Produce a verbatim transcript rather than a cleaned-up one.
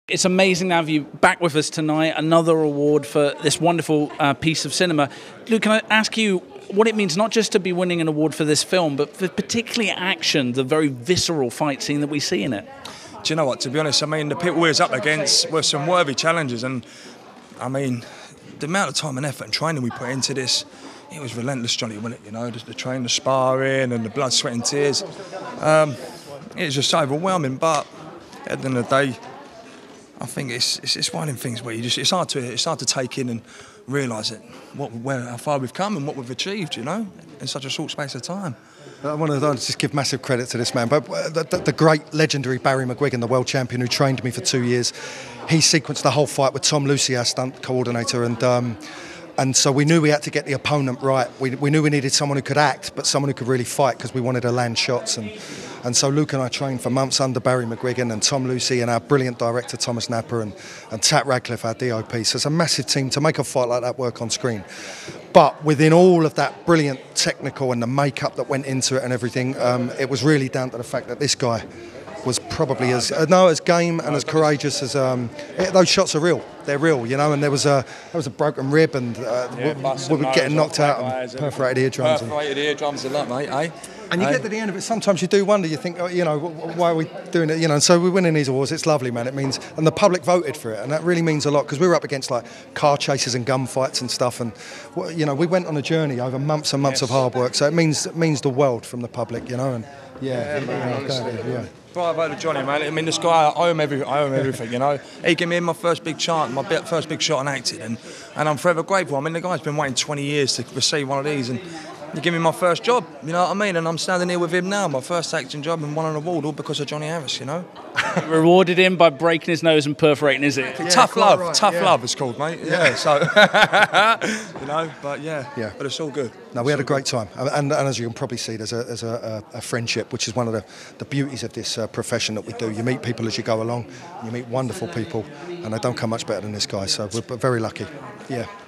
It's amazing to have you back with us tonight, another award for this wonderful uh, piece of cinema. Luke, can I ask you what it means not just to be winning an award for this film, but for particularly action, the very visceral fight scene that we see in it? Do you know what, to be honest, I mean, the people we was up against were some worthy challenges, and I mean, the amount of time and effort and training we put into this, it was relentless, Johnny, wasn't it? You know, just the training, the sparring and the blood, sweat and tears. Um, it was just overwhelming, but at the end of the day, I think it's, it's it's one of them things where you just it's hard to it's hard to take in and realise it what where how far we've come and what we've achieved, you know, in such a short space of time. I want to just give massive credit to this man, but the, the, the great legendary Barry McGuigan, the world champion who trained me for two years, he sequenced the whole fight with Tom Lucy, our stunt coordinator, and. Um, And so we knew we had to get the opponent right. We, we knew we needed someone who could act, but someone who could really fight, because we wanted to land shots. And, and so Luke and I trained for months under Barry McGuigan and Tom Lucy and our brilliant director Thomas Napper and, and Tat Radcliffe, our D O P. So it's a massive team to make a fight like that work on screen. But within all of that brilliant technical and the makeup that went into it and everything, um, it was really down to the fact that this guy was probably as uh, no as game and as courageous as um, it, those shots are real. They're real, you know. And there was a there was a broken rib, and uh, yeah, we, we were getting knocked out, and perforated eardrums. Perforated eardrums a lot, mate. Eh? And you eh? get to the end of it. Sometimes you do wonder. You think, oh, you know, why are we doing it? You know. And so we're winning these awards. It's lovely, man. It means, and the public voted for it, and that really means a lot, because we were up against like car chases and gunfights and stuff, and you know, we went on a journey over months and months yes. of hard work. So it means it means the world from the public, you know. And yeah, yeah, man, honestly, yeah. Bravo to Johnny, man. I mean, this guy, I owe him everything. I owe him everything, you know. He gave me my first big chance, my first big shot on acting, and, and I'm forever grateful. I mean, the guy's been waiting twenty years to receive one of these, and he gave me my first job, you know what I mean? And I'm standing here with him now, my first acting job, and won an award, all because of Johnny Harris, you know. Rewarded him by breaking his nose and perforating, is it? Yeah, tough love, right, tough yeah. love it's called, mate. Yeah, so, you know, but yeah, yeah, but it's all good. No, we had a great time, and, and as you can probably see, there's a, there's a, a friendship, which is one of the, the beauties of this uh, profession that we do. You meet people as you go along, you meet wonderful people, and they don't come much better than this guy, so we're very lucky. Yeah.